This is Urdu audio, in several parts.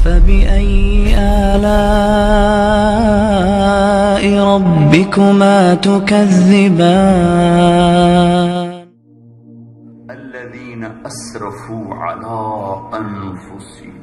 فبأي آلاء ربكما تكذبان الذين اسرفوا على انفسهم،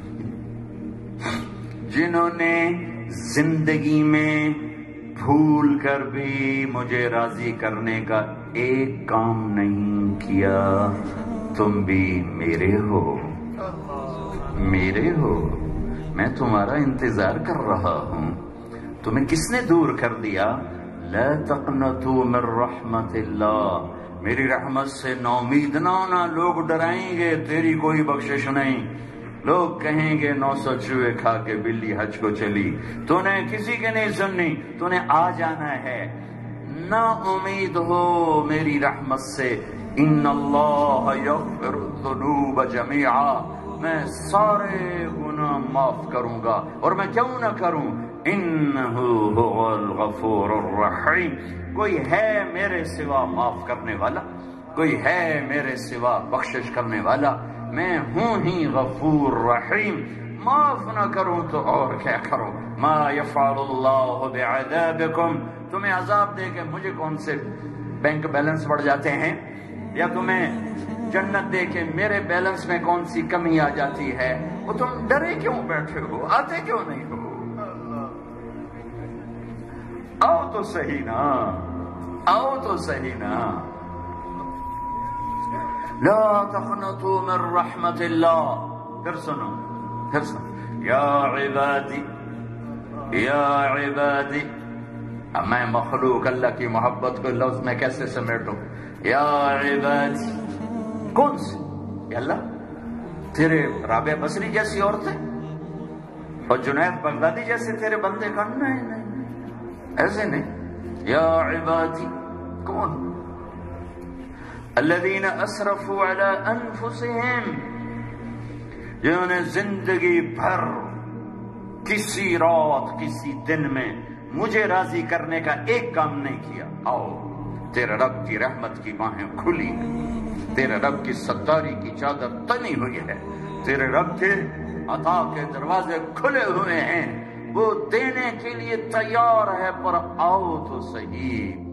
جنہوں نے زندگی میں بھول کر بھی مجھے راضی کرنے کا ایک کام نہیں کیا. تم بھی میرے ہو، میرے ہو، میں تمہارا انتظار کر رہا ہوں. تمہیں کس نے دور کر دیا؟ لا تقنطوا من رحمت اللہ، میری رحمت سے ناامید نہ ہونا. لوگ ڈرائیں گے تیری کوئی بخشش نہیں، لوگ کہیں گے 900 چوہے کھا کے بلی حج کو چلی. تو نے کسی کے نہیں سننی، تو نے آ جانا ہے. نا امید ہو میری رحمت سے. ان اللہ یغفر الذنوب جميعا، میں سارے گناہ معاف کروں گا، اور میں کیوں نہ کروں. انہ هو الغفور الرحیم، کوئی ہے میرے سوا معاف کرنے والا، کوئی ہے میرے سوا بخشش کرنے والا. میں ہوں ہی غفور رحیم. معاف نہ کروں تو اور کیا کروں. ما یفعل اللہ بعذابکم، تمہیں عذاب دے کے مجھے کون سے بینک بیلنس بڑھ جاتے ہیں، یا تمہیں جنت دے کے میرے بیلنس میں کون سی کمی آ جاتی ہے. وہ تم ڈرے کیوں بیٹھے ہو، آتے کیوں نہیں ہو؟ آؤ تو صحیح نا، آؤ تو صحیح نا. لا تقنطوا من رحمت اللہ. پھر سنو، پھر سنو. یا عبادی، یا عبادی. اب میں مخلوق اللہ کی محبت کو لفظ میں کیسے سمیٹوں؟ یا عبادی کون سی؟ یا اللہ تیرے رابعہ بصری جیسی عورتیں اور جنید بغدادی جیسے تیرے بندے کا؟ نہیں نہیں ایسے نہیں. یا عبادی کون؟ الذین اسرفوا علی انفسہم، جنہوں نے زندگی بھر کسی رات کسی دن میں مجھے راضی کرنے کا ایک کام نہیں کیا. آؤ تیرے رب کی رحمت کی باہیں کھلی ہیں، تیرے رب کی ستاری کی چادر تنی ہوئی ہے، تیرے رب کے عطا کے دروازے کھلے ہوئے ہیں، وہ دینے کے لیے تیار ہے. پر آؤ تو صحیح.